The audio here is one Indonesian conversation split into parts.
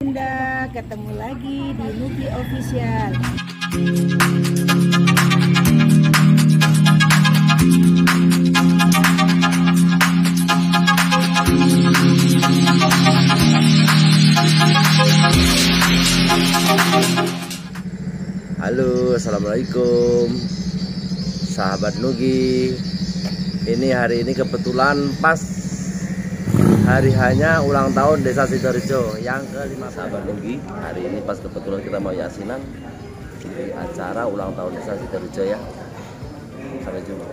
Bunda, ketemu lagi di Nugi Official. Halo, assalamualaikum sahabat Nugi. Hari ini kebetulan pas hari hanya ulang tahun Desa Sidorejo yang ke-5. Sahabat Nugi, hari ini pas kebetulan kita mau yasinan di acara ulang tahun Desa Sidorejo ya. Sampai jumpa.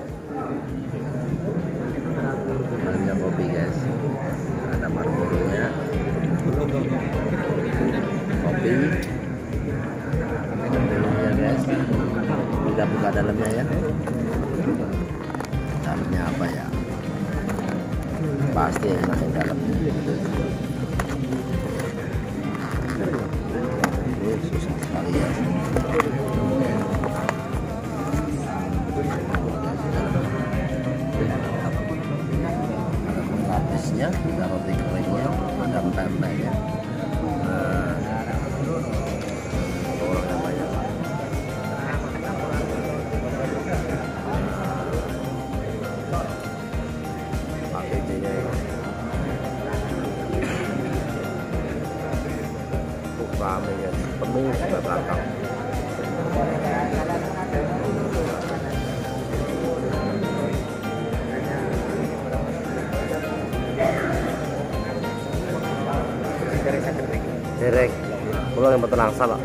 Ada kopi guys, ada marmornya, kopi. Ya guys, kita buka dalamnya ya. Dalamnya apa ya? Pasti enak yang dalamnya. Susah sekali ya. Ada lapisnya, ada roti keringnya, ada pempek ya. Rame ya, penuh sebelah belakang. Derek, pulang yang betul salah.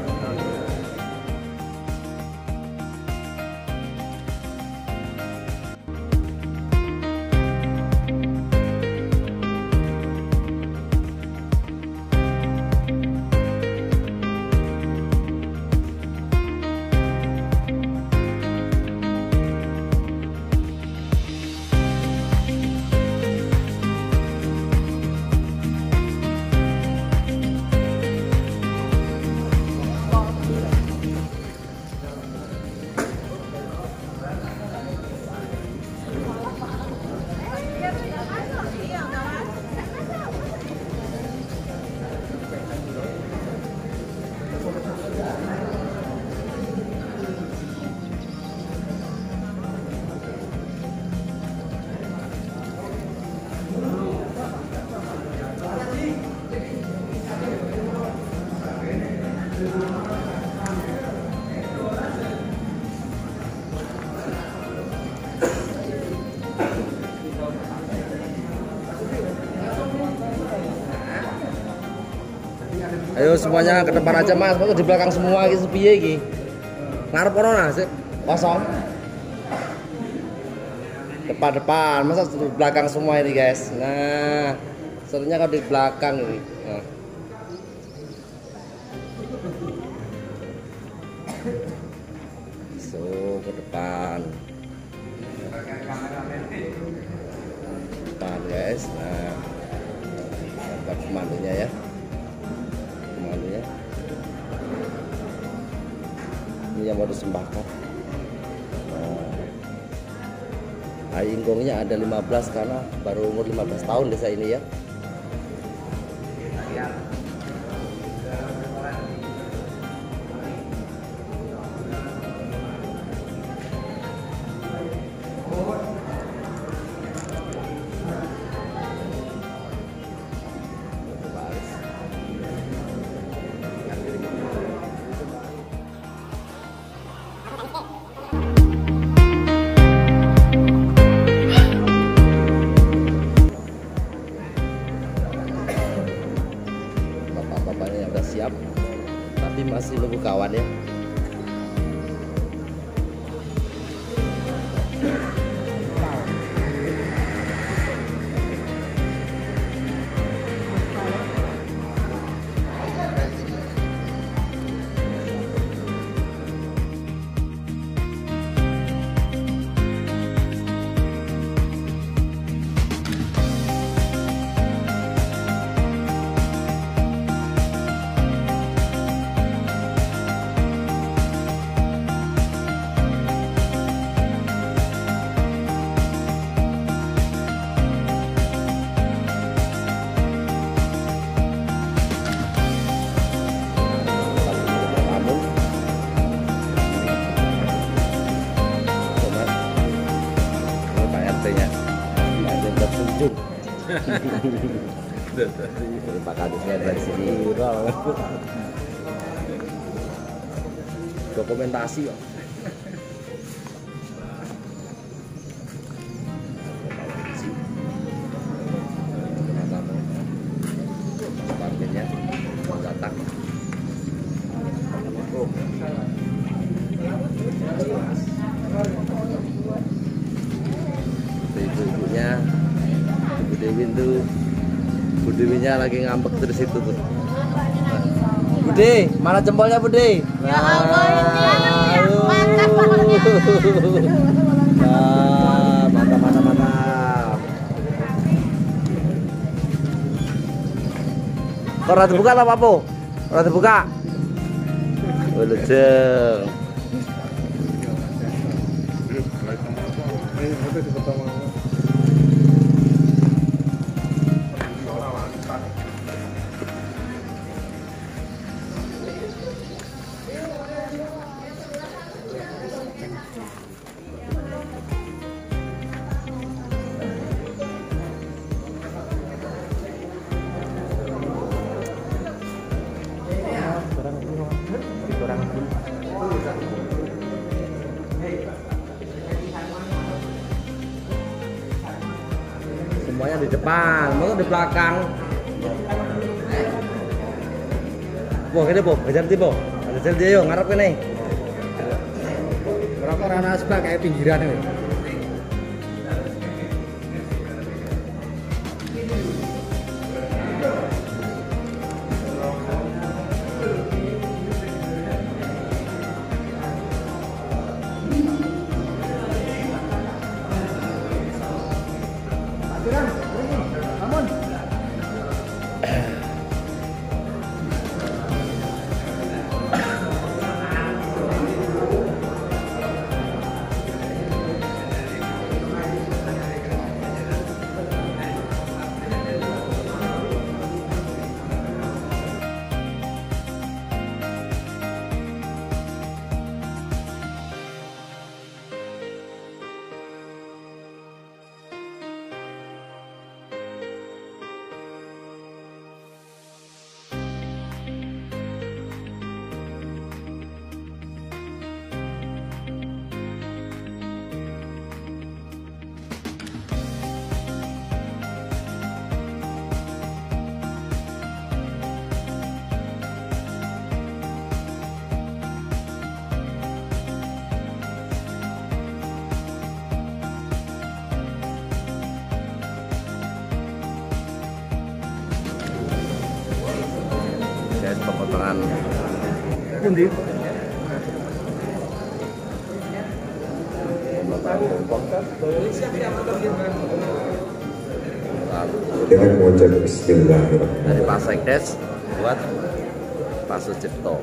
Ayo semuanya ke depan aja mas, di belakang semua iki sepiye iki. Ngarep corona sih kosong. Depan, masa di belakang semua ini guys. Nah, serunya kalau di belakang ini. Nah. So, ke depan. Depan guys. Nah, tempat pemandunya ya. Ini yang mau disembahkan. Ingkongnya ada 15 karena baru umur 15 tahun desa ini ya. Bapaknya yang udah siap, tapi masih nunggu kawan ya. Pak Kadisnya dari sini. Dokumentasi kok. Parkirnya datang. Ibu-ibunya, Bu Dewi tuh, Bu Dewinya lagi ngambek terus itu tuh. Bude, mana jempolnya Bude? Ya Allah, ini makan pahalnya. Mantap. Kok rada buka apa po? Rada buka. Welejeng. Semuanya di depan, mau di belakang. Boh, gini boh, kejar tibo. Kejar dia yuk, ngarep ini. Berapa rana sebelah kayak pinggiran ini? Guys, pepotongan Pundi? Dengan mengucap Bismillahirrahmanirrahim. dari Pak Sekdes buat Pak Sucipto.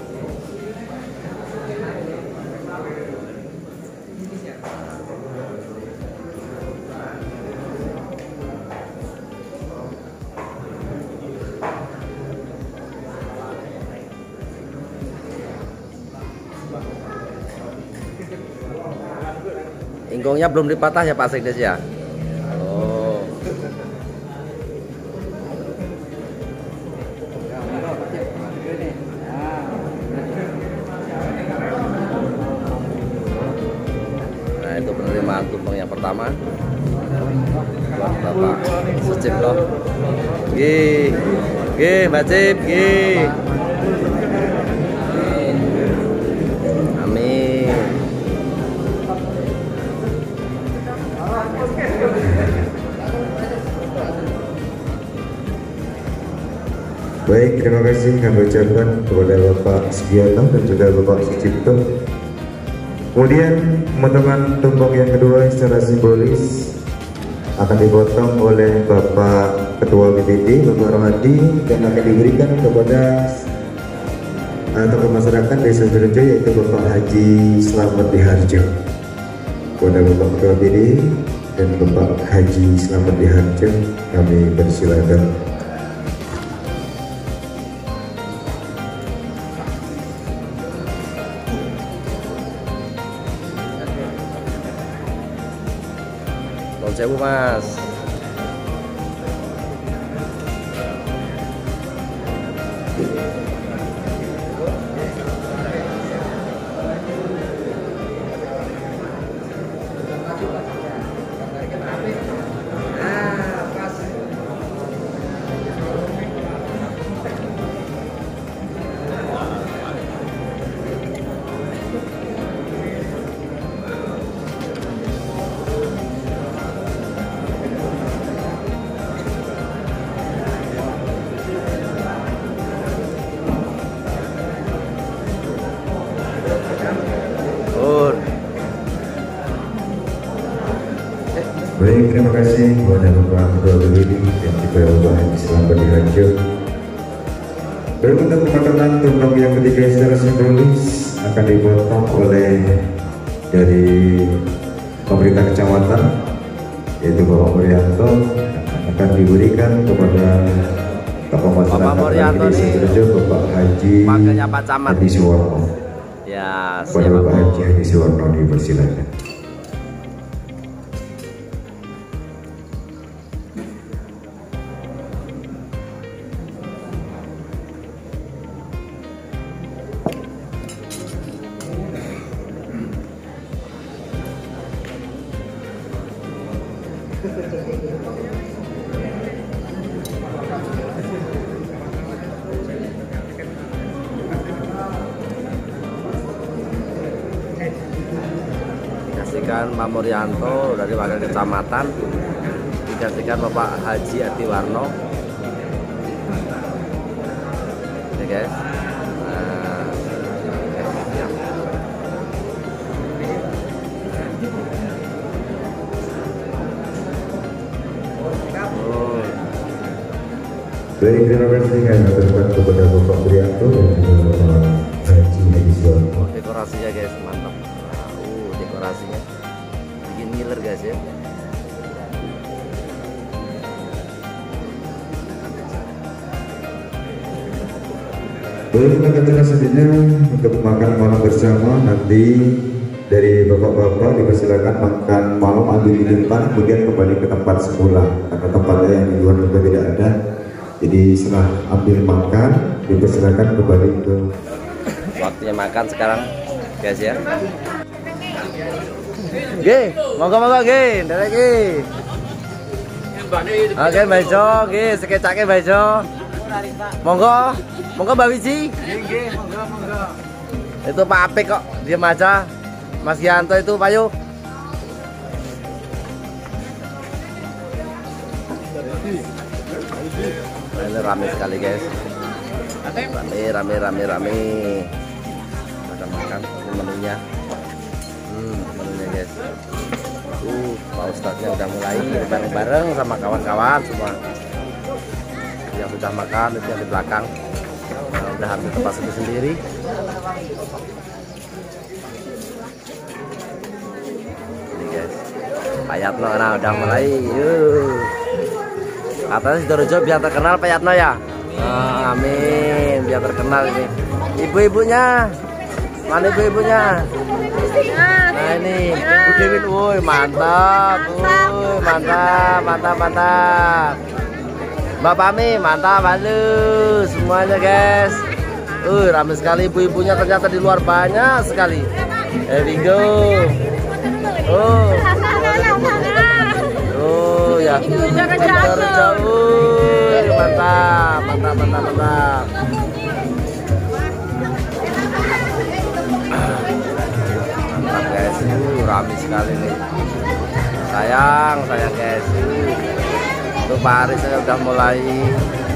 Ingkungnya belum dipatah ya Pak Sekdes ya? Oh. Nah itu penerimaan tumpeng yang pertama buat Bapak Sucipto. Mbak Cip, amin. Baik, terima kasih kami ucapkan kepada Bapak Sugiono dan juga Bapak Sucipto. Kemudian pemotongan tumpeng yang kedua secara simbolis akan dipotong oleh Bapak Ketua BPD, Bapak Rohadi, dan akan diberikan kepada tokoh masyarakat Desa Sidorejo yaitu Bapak Haji Slamet Diharjo. Kepada Bapak Ketua BPD dan Bapak Haji Slamet Diharjo kami persilakan. Nuwun sewu Mas. Baik, terima kasih kepada Bapak Ketua BPD dan juga Bapak Haji Slamet Diharjo. Dan untuk pemakaman tumpeng yang ketiga secara simbolis akan dipotong oleh dari pemerintah kecamatan, yaitu Bapak Muryanto, akan diberikan kepada tokoh masyarakat di Desa Sidoarjo, Bapak Haji Hadi Suwarno. Ya, kepada Bapak Haji Hadi Suwarno dipersilakan. Digantikan Pak Muryanto dari wakil kecamatan, digantikan Bapak Haji Hadi Warno. Oke guys. Baik, terima kasih kami aturkan kepada Bapak Muryanto dan juga Bapak Haji Hadi Suwarno. Dekorasinya guys, mantap. Dekorasinya bikin ngiler guys ya. Baik, rekan-rekan selanjutnya untuk makan malam bersama nanti dari bapak-bapak dipersilakan makan malam ambil di depan, kemudian kembali ke tempat semula karena tempatnya yang di luar juga tidak ada. Jadi setelah ambil makan dipersilakan kembali ke waktunya makan sekarang guys ya. Ge, monggo ge, ndare ge. Oke, Mbak Jo, ge, sekecake Mbak Jo. Monggo, monggo Mbak Wiji. Nggih, monggo. Itu Pak Apik kok, diam aja. Mas Yanto itu Payu. Ini rame sekali guys. Rame. Kita makan menunya. Menunya guys. Pak Ustadznya udah mulai bareng-bareng sama kawan-kawan semua. Yang sudah makan itu yang di belakang. Udah ambil tempat sendiri. Ini guys. Pak Yatno nah udah mulai. Katanya Sidoarjo biar terkenal Pak Yatno ya. Amin, biar terkenal ini. Ibu-ibunya, mana ibu-ibunya? Nah ini, Bu Dewin, woi mantap, mantap. Mbak Pami, mantap, halo semuanya guys. Ramai sekali ibu-ibunya ternyata di luar banyak sekali. Here we go. Ya. Jauh. Mantap guys, ramai sekali nih. Sayang guys. Untuk Pak Aris saya udah mulai